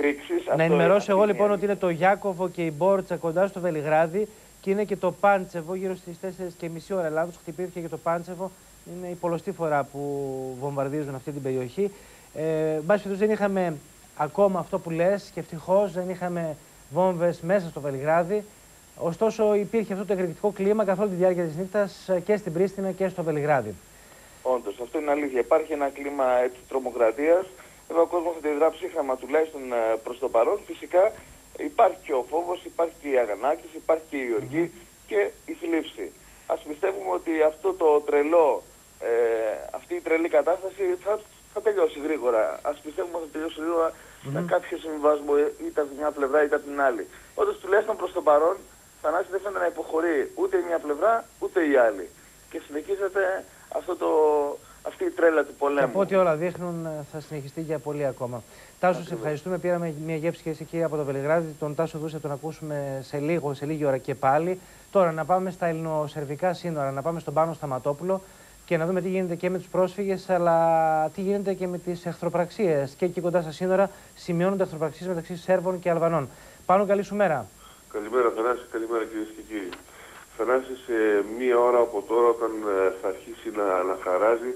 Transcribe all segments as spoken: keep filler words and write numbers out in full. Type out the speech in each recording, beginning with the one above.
εκρήξεις. Να ενημερώσω εγώ λοιπόν ότι είναι το Γιάκοβο και η Μπόρτσα κοντά στο Βελιγράδι και είναι και το Πάντσεβο γύρω στις τέσσερις και μισή ώρα Ελλάδος. Χτυπήθηκε και το Πάντσεβο. Είναι η πολλωστή φορά που βομβαρδίζουν αυτή την περιοχή. Ε, μπας δεν είχαμε ακόμα αυτό που λες και ευτυχώς δεν είχαμε βόμβες μέσα στο Βελιγράδι. Ωστόσο υπήρχε αυτό το εκρηκτικό κλίμα καθ' όλη τη διάρκεια της νύχτας και στην Πρίστινα και στο Βελιγράδι. Όντως, αυτό είναι αλήθεια. Υπάρχει ένα κλίμα έτσι τρομοκρατίας. Βέβαια ο κόσμος αντιδρά ψύχραμα τουλάχιστον προς το παρόν. Φυσικά υπάρχει και ο φόβος, υπάρχει και η αγανάκτηση, υπάρχει και η οργή mm. και η θλίψη. Ας πιστεύουμε ότι αυτό το τρελό, ε, αυτή η τρελή κατάσταση θα, θα τελειώσει γρήγορα. Ας πιστεύουμε ότι θα τελειώσει γρήγορα mm. με κάποιο συμβιβασμό είτε από μια πλευρά είτε από την άλλη. Όντως τουλάχιστον προς το παρόν, Θανάση δεν φαίνεται να υποχωρεί ούτε η μια πλευρά ούτε η άλλη. Και συνεχίζεται αυτό το, αυτή η τρέλα του πολέμου. Και από ό,τι όλα δείχνουν θα συνεχιστεί για πολύ ακόμα. Τάσο, σε ευχαριστούμε. Πήραμε μια γεύση και εσύ από το Βελιγράδι. Τον Τάσο Δούση τον ακούσουμε σε λίγο, σε λίγη ώρα και πάλι. Τώρα να πάμε στα ελληνοσερβικά σύνορα, να πάμε στον Πάνο Σταματόπουλο και να δούμε τι γίνεται και με τους πρόσφυγες, αλλά τι γίνεται και με τις εχθροπραξίες. Και εκεί κοντά στα σύνορα σημειώνονται εχθροπραξίες μεταξύ Σέρβων και Αλβανών. Πάνο, καλή σου μέρα. Καλημέρα, Θανάση, καλημέρα κυρίες και κύριοι. Θανάση, σε μία ώρα από τώρα, όταν θα αρχίσει να, να χαράζει,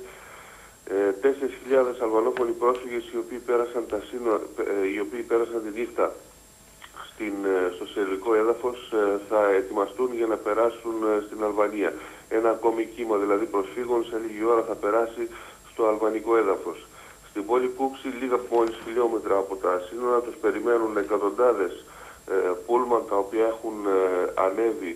τέσσερις χιλιάδες αλβανόφωνοι πρόσφυγες οι οποίοι πέρασαν, τα σύνορα, οι οποίοι πέρασαν τη νύχτα στην, στο σερβικό έδαφος θα ετοιμαστούν για να περάσουν στην Αλβανία. Ένα ακόμη κύμα δηλαδή προσφύγων σε λίγη ώρα θα περάσει στο αλβανικό έδαφος. Στην πόλη Κούξη, λίγα μόλις χιλιόμετρα από τα σύνορα, τους περιμένουν εκατοντάδες ε, πούλμαν τα οποία έχουν ε, ανέβει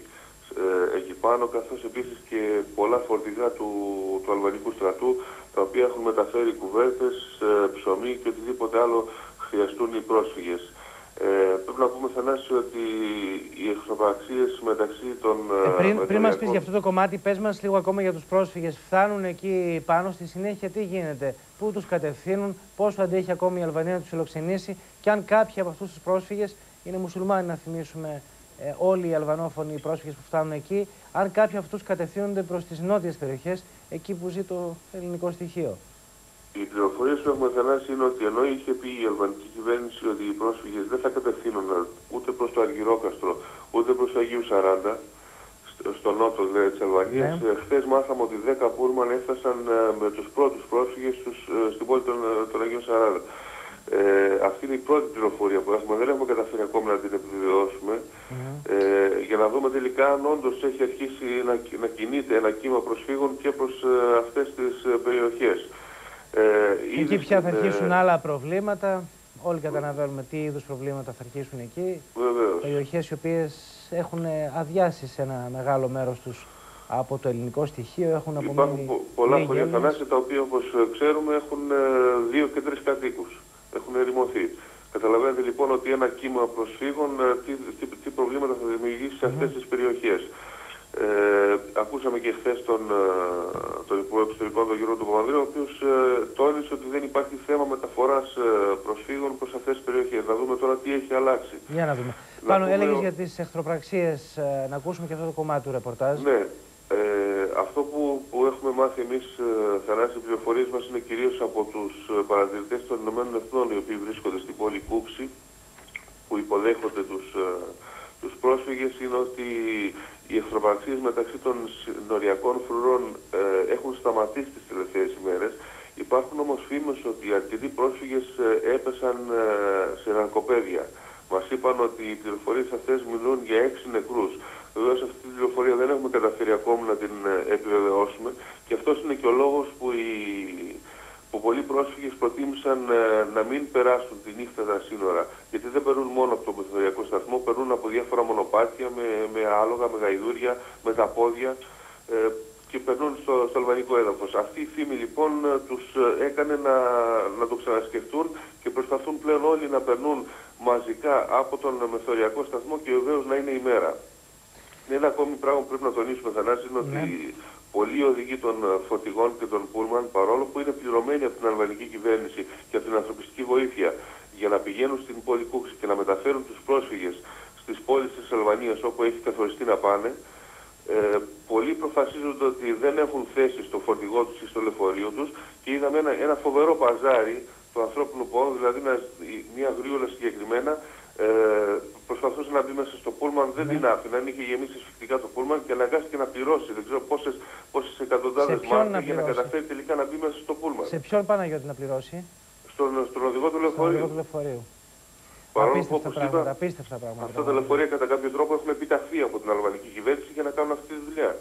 ε, εκεί πάνω, καθώς επίσης και πολλά φορτηγά του, του αλβανικού στρατού τα οποία έχουν μεταφέρει κουβέρτες, ε, ψωμί και οτιδήποτε άλλο χρειαστούν οι πρόσφυγες. Ε, πρέπει να πούμε, Θανάση, ότι οι εχθροπραξίες μεταξύ των... Ε, πριν πριν μας πεις για αυτό το κομμάτι, πες μας λίγο ακόμα για τους πρόσφυγες. Φτάνουν εκεί πάνω, στη συνέχεια τι γίνεται, πού τους κατευθύνουν, πόσο αντέχει ακόμη η Αλβανία να τους φιλοξενήσει και αν κάποιοι από αυτούς τους πρόσφυγες είναι μουσουλμάνοι, να θυμίσουμε ε, όλοι οι αλβανόφωνοι πρόσφυγες που φτάνουν εκεί, αν κάποιοι από αυτούς κατευθύνονται προς τις νότιες περιοχές, εκεί που ζει το ελληνικό στοιχείο. Οι πληροφορίες που έχουμε, Θανάση, είναι ότι ενώ είχε πει η αλβανική κυβέρνηση ότι οι πρόσφυγες δεν θα κατευθύνονταν ούτε προς το Αργυρόκαστρο ούτε προς το Αγίου Σαράντα, στο νότο δηλαδή της Αλβανίας, ναι. Χθες μάθαμε ότι δέκα πούλμαν έφτασαν με τους πρώτους πρόσφυγες στους, στην πόλη των, των Αγίων Σαράντα. Ε, αυτή είναι η πρώτη πληροφορία που έχουμε. Δεν έχουμε καταφέρει ακόμη να την επιβεβαιώσουμε. Mm. Ε, για να δούμε τελικά αν όντως έχει αρχίσει να, να κινείται ένα κύμα προσφύγων και προς ε, αυτές τις ε, περιοχές. Ε, εκεί πια θα αρχίσουν ε... άλλα προβλήματα. Όλοι καταλαβαίνουμε τι είδους προβλήματα θα αρχίσουν εκεί. Βεβαίως. Περιοχές οι οποίες έχουν αδειάσει σε ένα μεγάλο μέρος τους από το ελληνικό στοιχείο. Έχουν Υπάρχουν πο πολλά χωριά, Θανάση, τα οποία όπως ξέρουμε έχουν δύο και τρεις κατοίκους. Έχουν ερημωθεί. Καταλαβαίνετε λοιπόν ότι ένα κύμα προσφύγων τι, τι, τι προβλήματα θα δημιουργήσει σε αυτές mm -hmm. τις περιοχές. Ε, ακούσαμε και χθες τον, τον Υπουργό Εξωτερικών, τον κύριο του Παπανδρέου, ο οποίος ε, τόνισε ότι δεν υπάρχει θέμα μεταφοράς ε, προσφύγων προς αυτές τις περιοχές. Να δούμε τώρα τι έχει αλλάξει. Για να δούμε. Να Πάνω, πούμε... έλεγες για τις εχθροπραξίες, ε, να ακούσουμε και αυτό το κομμάτι του ρεπορτάζ. Ναι. Ε, αυτό που, που έχουμε μάθει εμείς, ε, Θανάση, οι πληροφορίες μας είναι κυρίως από τους παρατηρητές των Ηνωμένων Εθνών, οι οποίοι βρίσκονται στην πόλη Κούψη, που υποδέχονται τους, ε, τους πρόσφυγες, είναι ότι οι εχθροπραξίες μεταξύ των συνοριακών φρουρών ε, έχουν σταματήσει τις τελευταίες ημέρες. Υπάρχουν όμως φήμες ότι αρκετοί πρόσφυγες ε, έπεσαν ε, σε ναρκοπαίδια. Μας είπαν ότι οι πληροφορίες αυτές μιλούν για έξι νεκρούς. Βεβαίως αυτή την πληροφορία δεν έχουμε καταφέρει ακόμη να την ε, επιβεβαιώσουμε και αυτός είναι και ο λόγος που, οι, που πολλοί πρόσφυγες προτίμησαν ε, να μην περάσουν τη νύχτα τα σύνορα. Γιατί δεν περνούν μόνο από τον μεθοριακό σταθμό, περνούν από διάφορα μονοπάτια με, με άλογα, με γαϊδούρια, με τα πόδια ε, και περνούν στο, στο αλβανικό έδαφος. Αυτή η φήμη λοιπόν τους έκανε να, να το ξανασκεφτούν και προσπαθούν πλέον όλοι να περνούν μαζικά από τον μεθοριακό σταθμό και βεβαίως να είναι η μέρα. Ένα ακόμη πράγμα που πρέπει να τονίσουμε, Θανάση, είναι ότι ναι. πολλοί οδηγοί των φορτηγών και των πούλμαν, παρόλο που είναι πληρωμένοι από την αλβανική κυβέρνηση και από την ανθρωπιστική βοήθεια για να πηγαίνουν στην πόλη Κούξη και να μεταφέρουν τους πρόσφυγες στις πόλεις της Αλβανίας όπου έχει καθοριστεί να πάνε, ε, πολλοί προφασίζονται ότι δεν έχουν θέση στο φορτηγό τους ή στο λεωφορείο τους και είδαμε ένα, ένα φοβερό παζάρι το ανθρώπινο πόνο, δηλαδή να, μια γρήγορα συγκεκριμένα ε, προσπαθούσε να μπει μέσα στο πούλμαν, δεν την άφηνε, αν είχε γεμίσει σφιχτικά το πούλμαν και αναγκάστηκε να πληρώσει. Δεν ξέρω πόσες, πόσες εκατοντάδες μάρκα για να καταφέρει τελικά να μπει μέσα στο πούλμαν. Σε ποιον, Παναγιώτη, να πληρώσει? Στον, στον οδηγό του λεωφορείου. Απίστευτα πράγματα, απίστευτα πράγματα. Αυτά τα λεωφορεία κατά κάποιο τρόπο έχουν επιταχθεί από την αλβανική κυβέρνηση για να κάνουν αυτή τη δουλειά.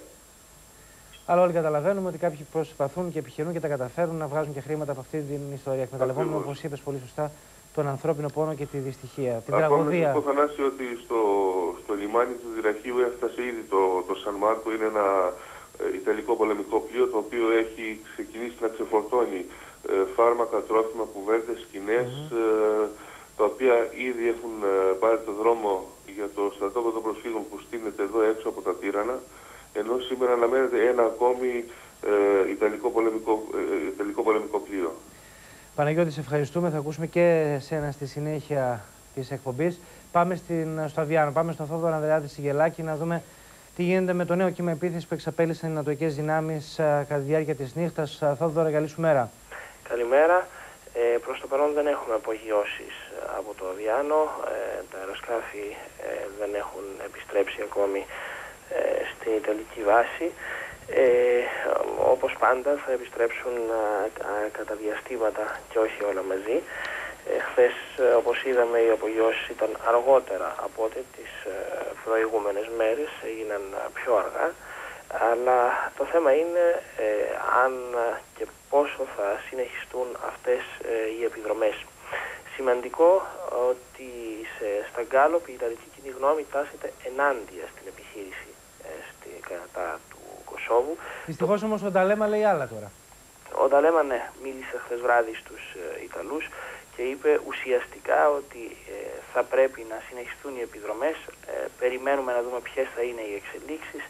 Αλλά όλοι καταλαβαίνουμε ότι κάποιοι προσπαθούν και επιχειρούν και τα καταφέρουν να βγάζουν και χρήματα από αυτή την ιστορία. Εκμεταλλευόμενοι, όπως είπες πολύ σωστά, τον ανθρώπινο πόνο και τη δυστυχία. Την Ακόμα τραγωδία. να σου πω, Θανάση, ότι στο, στο λιμάνι του Δυραχείου έφτασε ήδη το, το Σαν Μάρκο. Είναι ένα ε, ιταλικό πολεμικό πλοίο το οποίο έχει ξεκινήσει να ξεφορτώνει ε, φάρμακα, τρόφιμα, κουβέρτες, σκηνές, mm -hmm. ε, τα οποία ήδη έχουν ε, πάρει το δρόμο για το στρατόπεδο προσφύγων που στείνεται εδώ έξω από τα Τύρανα. Ενώ σήμερα αναμένεται ένα ακόμη ε, ιταλικό, πολεμικό, ε, ιταλικό πολεμικό πλοίο. Παναγιώτη, σε ευχαριστούμε. Θα ακούσουμε και εσένα στη συνέχεια της εκπομπής. Πάμε στην, στο Αβιάνο, πάμε στον Θόδωρο Ανδρεάδη Σιγελάκη να δούμε τι γίνεται με το νέο κύμα επίθεση που εξαπέλυσαν οι νατοικές δυνάμεις κατά τη διάρκεια της νύχτας. Θόδωρο, καλή σου μέρα. Καλημέρα. Ε, προς το παρόν δεν έχουμε απογειώσεις από το Αβιάνο. Ε, τα αεροσκάφη ε, δεν έχουν επιστρέψει ακόμη ε, στην Ιταλική βάση. Ε, όπως πάντα θα επιστρέψουν α, α, κατά διαστήματα και όχι όλα μαζί. Ε, χθες, όπως είδαμε, οι απογειώσεις ήταν αργότερα από ό,τι τις ε, προηγούμενες μέρες, έγιναν πιο αργά. Αλλά το θέμα είναι ε, αν και πόσο θα συνεχιστούν αυτές ε, οι επιδρομές. Σημαντικό ότι σε, στα Γκάλοπ η Ιταλική κοινή γνώμη τάσεται ενάντια στην επιχείρηση ε, στη, κατά του Κωσόβου. Δυστυχώς το... όμως ο Νταλέμα λέει άλλα τώρα. Ο Νταλέμα, ναι, μίλησε χθες βράδυ στους ε, Ιταλούς και είπε ουσιαστικά ότι ε, θα πρέπει να συνεχιστούν οι επιδρομές. Ε, περιμένουμε να δούμε ποιες θα είναι οι εξελίξεις.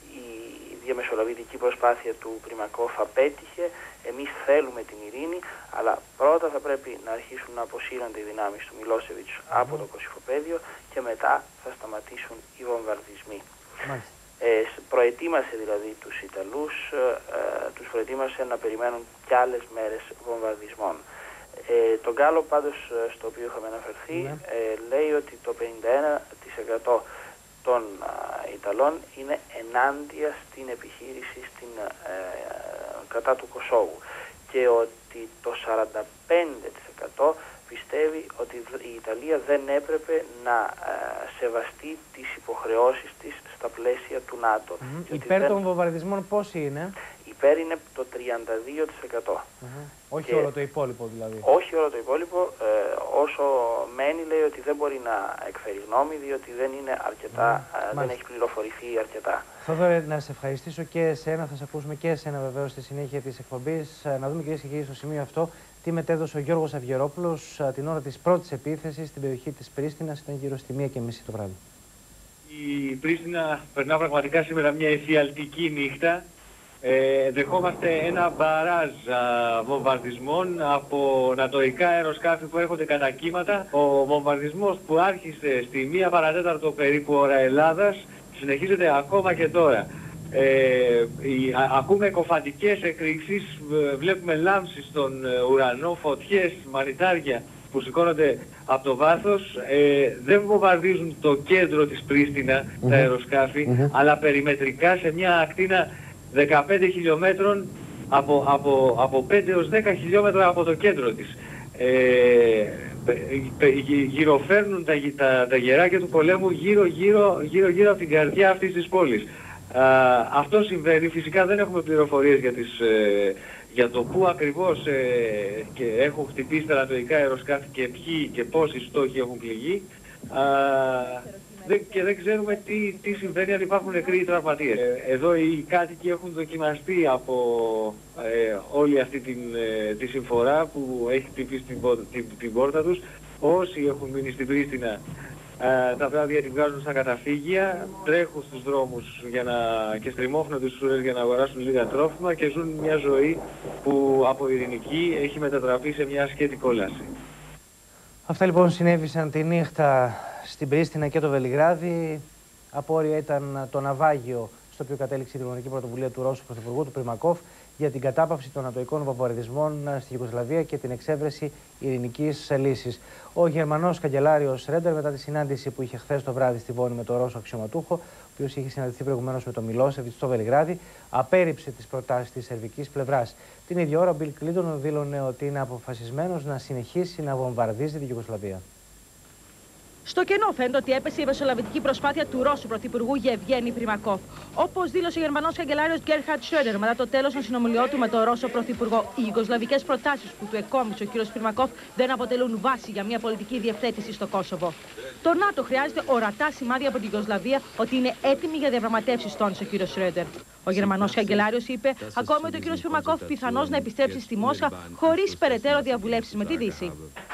Η διαμεσολαβητική προσπάθεια του Πριμακόφ απέτυχε. Εμείς θέλουμε την ειρήνη, αλλά πρώτα θα πρέπει να αρχίσουν να αποσύρονται οι δυνάμεις του Μιλόσεβιτς mm -hmm. από το Κωσυφοπαίδιο και μετά θα σταματήσουν οι βομβαρδισμοί. Mm -hmm. Ε, προετοίμασε δηλαδή τους Ιταλούς, ε, τους προετοίμασε να περιμένουν κι άλλες μέρες βομβαρδισμών. Ε, το Γκάλο πάντως στο οποίο είχαμε αναφερθεί mm -hmm. ε, λέει ότι το πενήντα ένα τοις εκατό των α, Ιταλών είναι ενάντια στην επιχείρηση στην, ε, κατά του Κωσόβου και ότι το σαράντα πέντε τοις εκατό πιστεύει ότι η Ιταλία δεν έπρεπε να ε, σεβαστεί τις υποχρεώσεις της στα πλαίσια του ΝΑΤΟ. Mm-hmm. Υπέρ δεν... των βομβαρδισμών πόσοι είναι? Υπέρ είναι το τριάντα δύο τοις εκατό. Mm-hmm. Όχι και... όλο το υπόλοιπο δηλαδή. Όχι όλο το υπόλοιπο. Ε, όσο μένει λέει ότι δεν μπορεί να εκφέρει γνώμη διότι δεν είναι αρκετά, mm-hmm. ε, δεν έχει πληροφορηθεί αρκετά. Θόδωρε, να σε ευχαριστήσω και εσένα, θα σε ακούσουμε και εσένα βεβαίως στη συνέχεια της εκπομπής. Να δούμε κυρίες και κύριοι στο σημείο αυτό τι μετέδωσε ο Γιώργος Αυγερόπουλος την ώρα της πρώτης επίθεσης στην περιοχή της Πρίστινας. Ήταν γύρω στη μία και μισή το βράδυ. Η Πρίστινα περνά πραγματικά σήμερα μια εφιαλτική νύχτα. Ε, δεχόμαστε ένα μπαράζ α, βομβαρδισμών από νατοϊκά αεροσκάφη που έρχονται κατά κύματα. Ο βομβαρδισμός που άρχισε στη μία παρατέταρτο περίπου ώρα Ελλάδας συνεχίζεται ακόμα και τώρα. Ε, η, α, ακούμε εκοφαντικές εκρήξεις, βλέπουμε λάμψεις στον ουρανό, φωτιές, μανιτάρια που σηκώνονται από το βάθος. Ε, δεν βομβαρδίζουν το κέντρο της Πρίστινα mm-hmm. τα αεροσκάφη, mm-hmm. αλλά περιμετρικά σε μια ακτίνα δεκαπέντε χιλιόμετρων από, από, από πέντε έως δέκα χιλιόμετρα από το κέντρο της. Ε, γυροφέρνουν τα, τα, τα γεράκια του πολέμου γύρω γύρω, γύρω γύρω από την καρδιά αυτής της πόλης. Α, αυτό συμβαίνει. Φυσικά δεν έχουμε πληροφορίες για, τις, ε, για το πού ακριβώς ε, και έχουν χτυπήσει τα νατοϊκά αεροσκάφη και ποιοι και πόσοι στόχοι έχουν πληγεί. Α, δεν, και δεν ξέρουμε τι, τι συμβαίνει, αν υπάρχουν νεκροί ή τραυματίες. Ε, εδώ οι κάτοικοι έχουν δοκιμαστεί από ε, όλη αυτή την, ε, τη συμφορά που έχει χτυπήσει την, την, την πόρτα τους. Όσοι έχουν μείνει στην Πρίστινα Uh, τα βράδια τη βγάζουν στα καταφύγια, τρέχουν στους δρόμους για να... και στριμώχνουν τις ουρές για να αγοράσουν λίγα τρόφιμα και ζουν μια ζωή που από ειρηνική έχει μετατραπεί σε μια ασκέτη κόλαση. Αυτά λοιπόν συνέβησαν τη νύχτα στην Πρίστινα και το Βελιγράδι. Απόρρια ήταν το ναυάγιο στο οποίο κατέληξε η τριγωνική πρωτοβουλία του Ρώσου Πρωθυπουργού, του Πριμακόφ, για την κατάπαυση των ατοικών βομβαρδισμών στη Ιουγκοσλαβία και την εξέβρεση ειρηνικής λύσης. Ο Γερμανός καγκελάριος Σρέντερ, μετά τη συνάντηση που είχε χθες το βράδυ στη Βόνη με τον Ρώσο αξιωματούχο, ο οποίος είχε συναντηθεί προηγουμένως με τον Μιλόσεβιτς στο Βελιγράδι, απέρριψε τις προτάσεις της σερβικής πλευράς. Την ίδια ώρα, ο Μπιλ Κλίντον δήλωνε ότι είναι αποφασισμένος να συνεχίσει να βομβαρδίζει την Ιουγκοσλαβία. Στο κενό φαίνεται ότι έπεσε η μεσολαβητική προσπάθεια του Ρώσου Πρωθυπουργού Γεβγένη Πριμακόφ. Όπως δήλωσε ο Γερμανός καγκελάριος Γκέρχαρτ Σρέντερ μετά το τέλος των συνομιλιών του με τον Ρώσο Πρωθυπουργό, οι ιουγκοσλαβικές προτάσεις που του εκκόμισε ο κ. Πριμακόφ δεν αποτελούν βάση για μια πολιτική διευθέτηση στο Κόσοβο. Το ΝΑΤΟ χρειάζεται ορατά σημάδια από την Ιουγκοσλαβία ότι είναι έτοιμη για διαπραγματεύσεις, τόνισε ο κ. Σρέντερ. Ο Γερμανός καγκελάριος είπε ακόμη ότι ο κ. Πριμακόφ πιθανώς να επιστρέψει στη Μόσχα χωρίς περαιτέρω διαβουλεύσεις με τη Δύση.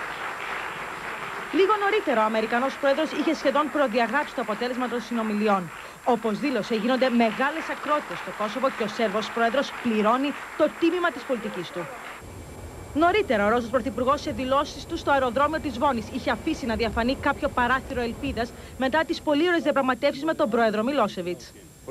Λίγο νωρίτερα, ο Αμερικανός πρόεδρος είχε σχεδόν προδιαγράψει το αποτέλεσμα των συνομιλιών. Όπως δήλωσε, γίνονται μεγάλες ακρότητες στο Κόσοβο και ο Σέρβος πρόεδρος πληρώνει το τίμημα της πολιτικής του. Νωρίτερα, ο Ρώσος πρωθυπουργός σε δηλώσεις του στο αεροδρόμιο της Βόνης είχε αφήσει να διαφανεί κάποιο παράθυρο ελπίδας μετά τις πολύ ωραίες διαπραγματεύσεις με τον πρόεδρο Μιλόσεβιτς.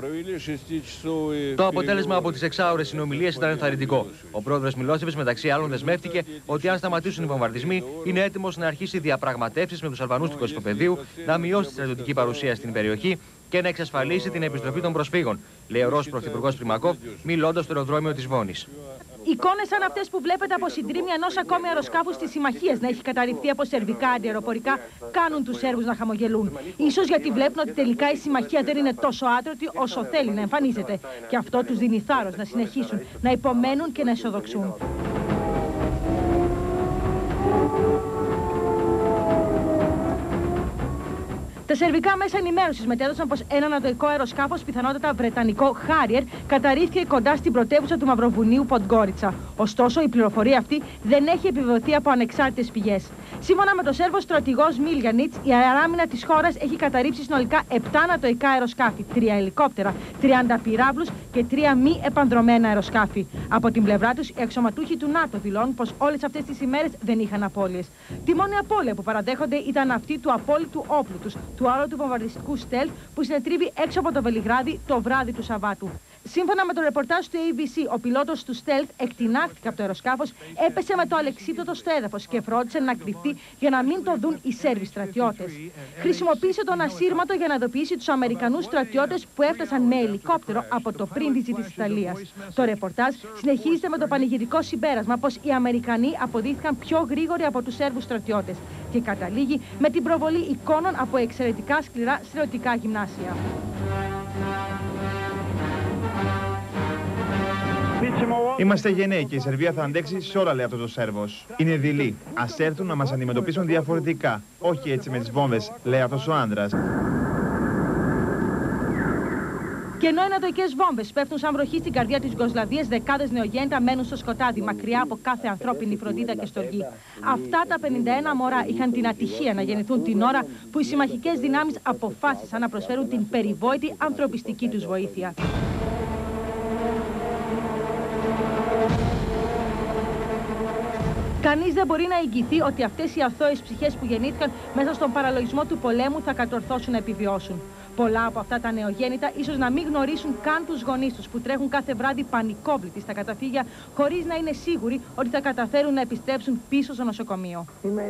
Το αποτέλεσμα από τις εξάωρες συνομιλίες ήταν ενθαρρυντικό. Ο πρόεδρος Μιλόσεβιτς, μεταξύ άλλων, δεσμεύτηκε ότι αν σταματήσουν οι βομβαρδισμοί, είναι έτοιμος να αρχίσει διαπραγματεύσεις με τους Αλβανούς του Κωσυφοπεδίου, να μειώσει τη στρατιωτική παρουσία στην περιοχή και να εξασφαλίσει την επιστροφή των προσφύγων, λέει ο Ρώσος πρωθυπουργός Πριμακόφ, μιλώντας στο αεροδρόμιο της Βόνης. Εικόνες σαν αυτές που βλέπετε από συντρίμμια ενός ακόμη αεροσκάφου της συμμαχίας να έχει καταρριφθεί από σερβικά αντιαεροπορικά κάνουν τους Σέρβους να χαμογελούν. Ίσως γιατί βλέπουν ότι τελικά η συμμαχία δεν είναι τόσο άτρωτη όσο θέλει να εμφανίζεται. Και αυτό τους δίνει θάρρος να συνεχίσουν, να υπομένουν και να αισιοδοξούν. Τα σερβικά μέσα ενημέρωσης μετέδωσαν πως ένα ανατοϊκό αεροσκάφος, πιθανότατα βρετανικό Harrier, καταρρίφθηκε κοντά στην πρωτεύουσα του Μαυροβουνίου Ποντγκόριτσα. Ωστόσο, η πληροφορία αυτή δεν έχει επιβεβαιωθεί από ανεξάρτητες πηγές. Σύμφωνα με τον Σέρβο στρατηγό Μίλιανιτς, η αεράμινα της χώρας έχει καταρρίψει συνολικά επτά ανατοϊκά αεροσκάφη, τρία ελικόπτερα, τριάντα πυράβλους και τρία μη επανδρομένα αεροσκάφη. Από την πλευρά τους, οι αξιωματούχοι του ΝΑΤΟ δηλώνουν πως όλες αυτές τις ημέρες δεν είχαν απώλειες. Τη μόνη απώλεια που παραδέχονται ήταν αυτή του απόλυτου όπλου τους, του άλλου του βομβαρδιστικού Stealth που συνετρίβει έξω από το Βελιγράδι το βράδυ του Σαββάτου. Σύμφωνα με το ρεπορτάζ του έι μπι σι, ο πιλότος του Stealth εκτινάχθηκε από το αεροσκάφος, έπεσε με το αλεξίπτωτο στο έδαφος και φρόντισε να κρυφτεί για να μην το δουν οι Σέρβοι στρατιώτες. Χρησιμοποίησε τον ασύρματο για να ειδοποιήσει τους Αμερικανούς στρατιώτες που έφτασαν με ελικόπτερο από το πρίνδιζι της Ιταλίας. Το ρεπορτάζ συνεχίζεται με το πανηγυρικό συμπέρασμα πως οι Αμερικανοί αποδείχθηκαν πιο γρήγοροι από τους Σέρβους στρατιώτες και καταλήγει με την προβολή εικόνων από εξαιρετικά σκληρά στρατιωτικά γυμνάσια. Είμαστε γενναίοι και η Σερβία θα αντέξει σε όλα, λέει αυτό το Σέρβος. Είναι δειλοί. Ας έρθουν να μας αντιμετωπίσουν διαφορετικά. Όχι έτσι με τις βόμβες, λέει αυτός ο άντρας. Και ενώ οι ανατοϊκές βόμβες πέφτουν σαν βροχή στην καρδιά της Ιουγκοσλαβίας, δεκάδες νεογέννητα μένουν στο σκοτάδι, μακριά από κάθε ανθρώπινη φροντίδα και στοργή. Αυτά τα πενήντα ένα μωρά είχαν την ατυχία να γεννηθούν την ώρα που οι συμμαχικές δυνάμεις αποφάσισαν να προσφέρουν την περιβόητη ανθρωπιστική τους βοήθεια. Κανείς δεν μπορεί να εγγυηθεί ότι αυτές οι αθώες ψυχές που γεννήθηκαν μέσα στον παραλογισμό του πολέμου θα κατορθώσουν να επιβιώσουν. Πολλά από αυτά τα νεογέννητα ίσως να μην γνωρίσουν καν τους γονείς τους που τρέχουν κάθε βράδυ πανικόβλητοι στα καταφύγια χωρίς να είναι σίγουροι ότι θα καταφέρουν να επιστρέψουν πίσω στο νοσοκομείο.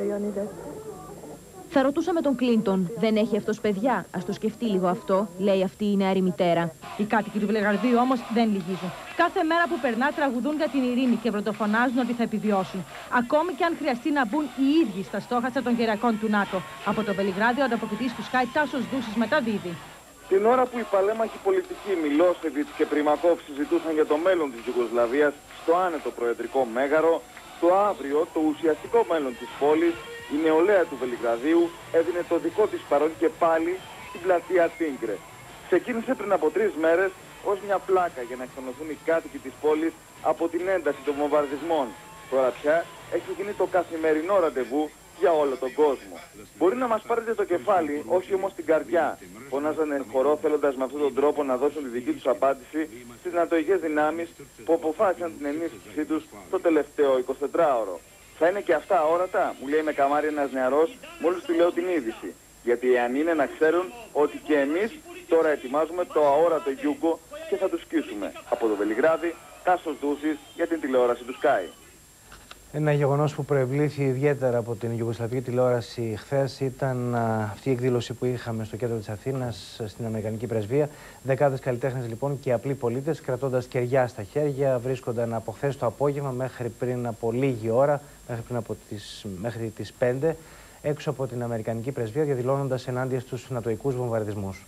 Θα ρωτούσαμε τον Κλίντον, δεν έχει αυτός παιδιά, ας το σκεφτεί λίγο αυτό, λέει αυτή η νεαρή μητέρα. Οι κάτοικοι του Βελιγραδίου όμως δεν λυγίζουν. Κάθε μέρα που περνά τραγουδούν για την ειρήνη και βροντοφωνάζουν ότι θα επιβιώσουν. Ακόμη και αν χρειαστεί να μπουν οι ίδιοι στα στόχαστρα των γερακών του ΝΑΤΟ. Από το Βελιγράδιο ο ανταποκριτής του Sky Τάσος Δούσης μεταδίδει. Την ώρα που οι παλέμαχοι πολιτικοί Μιλόσεβιτς και Πριμακόφ συζητούσαν για το μέλλον της Ιουγκοσλαβίας στο άνετο προεδρικό μέγαρο, το αύριο το ουσιαστικό μέλλον της πόλης, η νεολαία του Βελιγραδίου έδινε το δικό της παρόν και πάλι στην πλατεία Τίγκρε. Ξεκίνησε πριν από τρεις μέρες ως μια πλάκα για να εξονωθούν οι κάτοικοι της πόλης από την ένταση των βομβαρδισμών. Τώρα πια έχει γίνει το καθημερινό ραντεβού για όλο τον κόσμο. Μπορεί να μας πάρετε το κεφάλι, όχι όμως την καρδιά, φωνάζανε εν χορό θέλοντας με αυτόν τον τρόπο να δώσουν τη δική τους απάντηση στις νατοικές δυνάμεις που αποφάσισαν την ενίσχυσή τους το τελευταίο εικοσιτετράωρο. Θα είναι και αυτά αόρατα, μου λέει με καμάρι ένας νεαρός, μόλις του λέω την είδηση. Γιατί αν είναι να ξέρουν ότι και εμείς τώρα ετοιμάζουμε το αόρατο Γιούγκο και θα τους σκίσουμε. Από το Βελιγράδι, Τάσος Δούσης για την τηλεόραση του Sky. Ένα γεγονός που προευλήθη ιδιαίτερα από την Ιουγκοσλαβική τηλεόραση χθες ήταν α, αυτή η εκδήλωση που είχαμε στο κέντρο της Αθήνας, στην Αμερικανική Πρεσβεία. Δεκάδες καλλιτέχνες λοιπόν και απλοί πολίτες, κρατώντας κεριά στα χέρια, βρίσκονταν από χθες το απόγευμα μέχρι πριν από λίγη ώρα, μέχρι, πριν από τις, μέχρι τις πέντε, έξω από την Αμερικανική Πρεσβεία, διαδηλώνοντας ενάντια στους νατοικούς βομβαρδισμούς.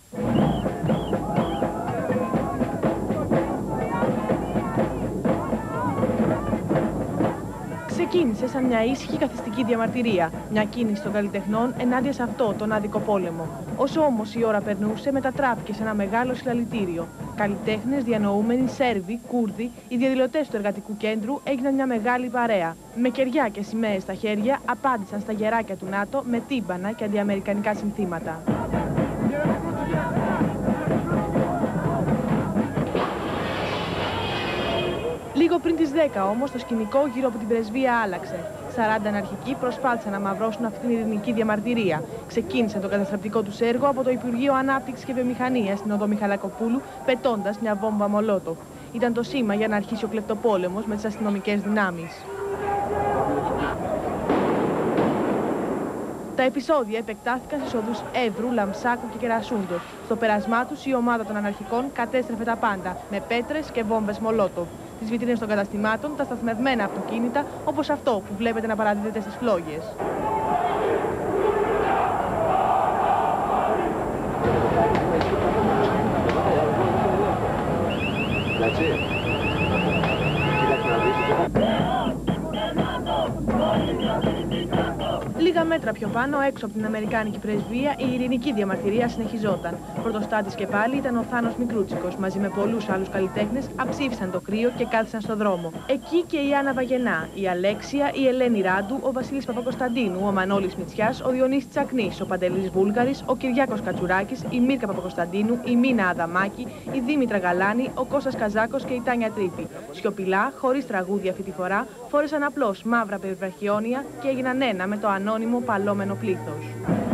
Ξεκίνησε σαν μια ήσυχη καθιστική διαμαρτυρία, μια κίνηση των καλλιτεχνών ενάντια σε αυτό τον άδικο πόλεμο. Όσο όμως η ώρα περνούσε, μετατράπηκε σε ένα μεγάλο συλλαλητήριο. Καλλιτέχνες, διανοούμενοι, Σέρβοι, Κούρδοι, οι διαδηλωτές του εργατικού κέντρου έγιναν μια μεγάλη παρέα. Με κεριά και σημαίες στα χέρια, απάντησαν στα γεράκια του ΝΑΤΟ με τύμπανα και αντιαμερικανικά συνθήματα. Λίγο πριν τις δέκα όμως, το σκηνικό γύρω από την πρεσβεία άλλαξε. σαράντα αναρχικοί προσπάθησαν να μαυρώσουν αυτή την ειρηνική διαμαρτυρία. Ξεκίνησε το καταστρεπτικό τους έργο από το Υπουργείο Ανάπτυξης και Βιομηχανίας στην οδό Μιχαλακοπούλου, πετώντας μια βόμβα μολότοφ. Ήταν το σήμα για να αρχίσει ο κλεπτοπόλεμος με τις αστυνομικές δυνάμεις. Τα επεισόδια επεκτάθηκαν στις οδούς Εύρου, Λαμσάκου και Κερασούντος. Στο πέρασμά τους, η ομάδα των αναρχικών κατέστρεφε τα πάντα με πέτρες και βόμβες μολότοφ. Τις βιτρίνες των καταστημάτων, τα σταθμευμένα αυτοκίνητα, όπως αυτό που βλέπετε να παραδίδεται στις φλόγες. Λίγα μέτρα πιο πάνω, έξω από την Αμερικάνικη Πρεσβεία, η ειρηνική διαμαρτυρία συνεχιζόταν. Πρωτοστάτης και πάλι ήταν ο Θάνος Μικρούτσικος. Μαζί με πολλούς άλλους καλλιτέχνες αψήφισαν το κρύο και κάθισαν στον δρόμο. Εκεί και η Άννα Βαγενά, η Αλέξια, η Ελένη Ράντου, ο Βασίλης Παπακοσταντίνου, ο Μανώλης Μητσιάς, ο Διονύσης Τσακνής, ο Παντελής Βούλγαρης, ο Κυριάκος Κατσουράκης, η Μίρκα Παπακοσταντίνου, η Μίνα Αδαμάκη, η Δήμητρα Γαλάνη, ο Κώστας Καζάκος και η Τάνια Τρίπη. Σιωπηλά, χωρίς τραγούδια αυτή τη φορά, φόρεσαν απλώς μαύρα περιβραχιόνια και έγιναν ένα με το ανώνυμο παλόμενο πλήθος.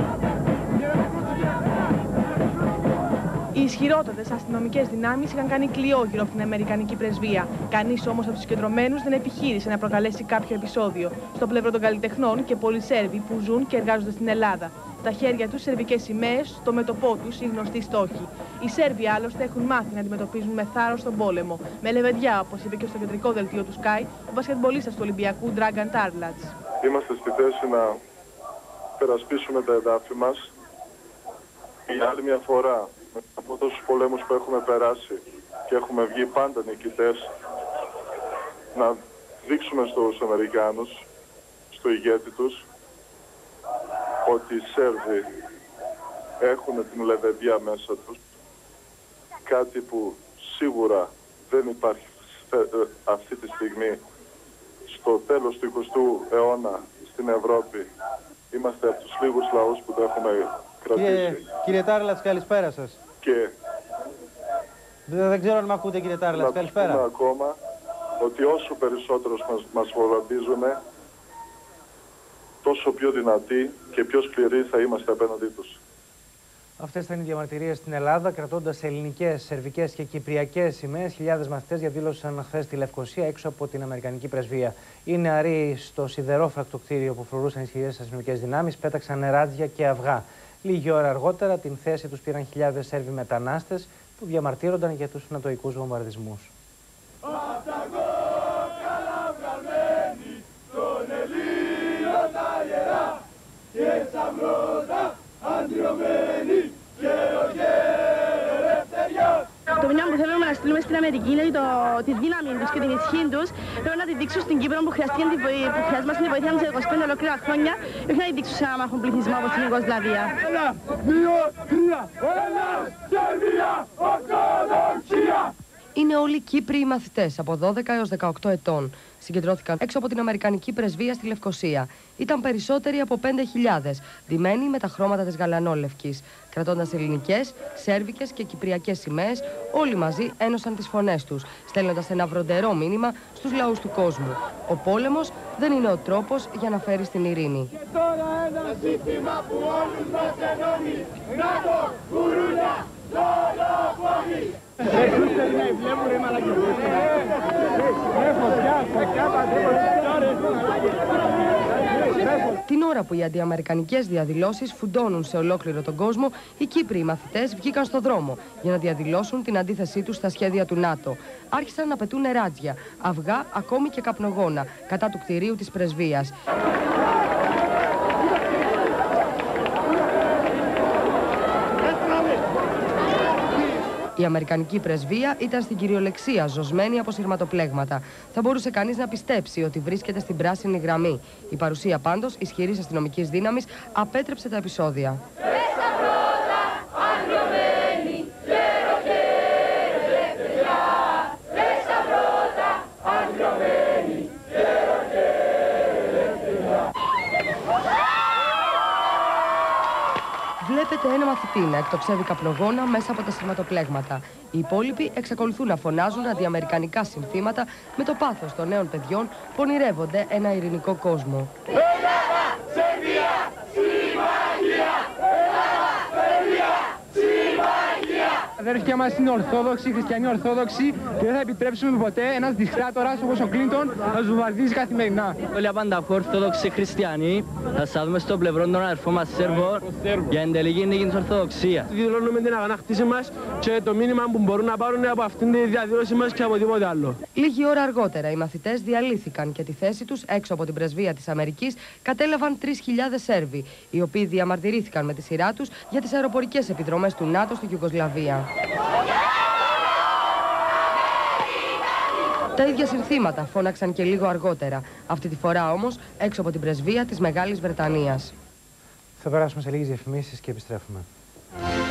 Οι ισχυρότατες αστυνομικές δυνάμεις είχαν κάνει κλειό γύρω από την Αμερικανική Πρεσβεία. Κανείς όμως από τους συγκεντρωμένους δεν επιχείρησε να προκαλέσει κάποιο επεισόδιο. Στο πλευρό των καλλιτεχνών και πολλοί Σέρβοι που ζουν και εργάζονται στην Ελλάδα. Στα χέρια τους σερβικές σημαίες, στο μέτωπό τους οι γνωστοί στόχοι. Οι Σέρβοι άλλωστε έχουν μάθει να αντιμετωπίζουν με θάρρος τον πόλεμο. Με λεβεντιά, όπως είπε και στο κεντρικό δελτίο του Sky, ο μπασκετμπολίστας του Ολυμπιακού Dragan Tarlats. Είμαστε στη θέση να περασπίσουμε τα εδάφη μας. Για άλλη μια φορά, από τόσους πολέμους που έχουμε περάσει και έχουμε βγει πάντα νικητές, να δείξουμε στους Αμερικάνους, στο ηγέτη τους, ότι οι Σέρβοι έχουν την λεβεδιά μέσα τους, κάτι που σίγουρα δεν υπάρχει αυτή τη στιγμή στο τέλος του εικοστού αιώνα στην Ευρώπη. Είμαστε από τους λίγους λαούς που το έχουμε κρατήσει. Κύριε, κύριε Τάρλατς, καλησπέρα σας. Και δεν, δεν ξέρω αν με ακούτε, κύριε Τάρλατς, καλησπέρα. Να ακόμα ότι όσο περισσότερος μας, μας βολαντίζουν, τόσο πιο δυνατοί και πιο σκληροί θα είμαστε απέναντί τους. Αυτές ήταν οι διαμαρτυρίες στην Ελλάδα, κρατώντας ελληνικές, σερβικές και κυπριακές σημαίες. Χιλιάδες μαθητές διαδήλωσαν χθες στη Λευκοσία έξω από την Αμερικανική Πρεσβεία. Οι νεαροί στο σιδερόφρακτο κτίριο που φρουρούσαν ισχυρές αστυνομικές δυνάμεις πέταξαν νεράτζια και αυγά. Λίγη ώρα αργότερα την θέση τους πήραν χιλιάδες Σέρβοι μετανάστες που διαμαρτύρονταν για τους νατοικούς βομβαρδισμούς. Το μήνυμα που θέλουμε να στείλουμε στην Αμερική είναι το, τη δύναμη τους και την ισχύ τους. Πρέπει να τη δείξουν στην Κύπρο που χρειάστηκαν τη βοήθεια, που χρειάζομαστε τη βοήθεια μας είκοσι πέντε ολόκληρα χρόνια, όχι να τη δείξουν σε ένα μάχον πληθυσμό όπως στην Ιουγκοσλαβία. Ένα, δύο, τρία, Ελλάς, Σερβία, Ορθοδοξία! Είναι όλοι Κύπριοι μαθητές από δώδεκα έως δεκαοκτώ ετών. Συγκεντρώθηκαν έξω από την Αμερικανική Πρεσβεία στη Λευκοσία. Ήταν περισσότεροι από πέντε χιλιάδες, ντυμένοι με τα χρώματα της γαλανόλευκης. Κρατώντας ελληνικές, σέρβικες και κυπριακές σημαίες, όλοι μαζί ένωσαν τις φωνές τους, στέλνοντας ένα βροντερό μήνυμα στους λαούς του κόσμου. Ο πόλεμος δεν είναι ο τρόπος για να φέρει στην ειρήνη. Και τώρα ένα σύστημα που όλους μας ενώνει. ΝΑΤΟ, κουρούλια, δολοφόνοι. Την ώρα που οι αντιαμερικανικές διαδηλώσεις φουντώνουν σε ολόκληρο τον κόσμο, οι Κύπριοι μαθητές βγήκαν στο δρόμο για να διαδηλώσουν την αντίθεσή τους στα σχέδια του ΝΑΤΟ. Άρχισαν να πετούν ράτζια, αυγά, ακόμη και καπνογόνα κατά του κτηρίου της πρεσβείας. Η Αμερικανική πρεσβεία ήταν στην κυριολεξία ζωσμένη από σειρματοπλέγματα. Θα μπορούσε κανείς να πιστέψει ότι βρίσκεται στην πράσινη γραμμή. Η παρουσία πάντως ισχυρής αστυνομικής δύναμης απέτρεψε τα επεισόδια. Βλέπετε ένα μαθητή να εκτοξεύει καπνογόνα μέσα από τα σειρματοπλέγματα. Οι υπόλοιποι εξακολουθούν να φωνάζουν αντιαμερικανικά συνθήματα με το πάθος των νέων παιδιών που ονειρεύονται ένα ειρηνικό κόσμο. Ελλάδα, Σερβία, συμμαχία! Ελλάδα, Σερβία, συμμαχία! Αδέρφια μας είναι Ορθόδοξοι, Χριστιανοί Ορθόδοξοι και δεν θα επιτρέψουμε ποτέ ένας δικτάτορας όπως ο Κλίντον να βομβαρδίζει καθημερινά. Όλοι απανταχού Ορθόδοξοι Χριστιανοί θα σταθούμε στο πλευρό των αδερφών μας Σέρβων για εν τελική νίκη της Ορθοδοξίας. Δηλώνουμε την αγανάκτηση μας και το μήνυμα που μπορούν να πάρουν από αυτήν τη διαδήλωση μας και από τίποτε άλλο. Λίγη ώρα αργότερα οι μαθητές διαλύθηκαν και τη θέση τους έξω από την πρεσβεία της Αμερικής κατέλαβαν τρεις χιλιάδες Σέρβοι, οι οποίοι διαμαρτυρήθηκαν με τη σειρά τους για τις αεροπορικές επιδρομές του ΝΑΤΟ στη Γιουγκοσλαβία. Τα ίδια συνθήματα φώναξαν και λίγο αργότερα. Αυτή τη φορά όμως έξω από την πρεσβεία της Μεγάλης Βρετανίας. Θα περάσουμε σε λίγες διαφημίσεις και επιστρέφουμε.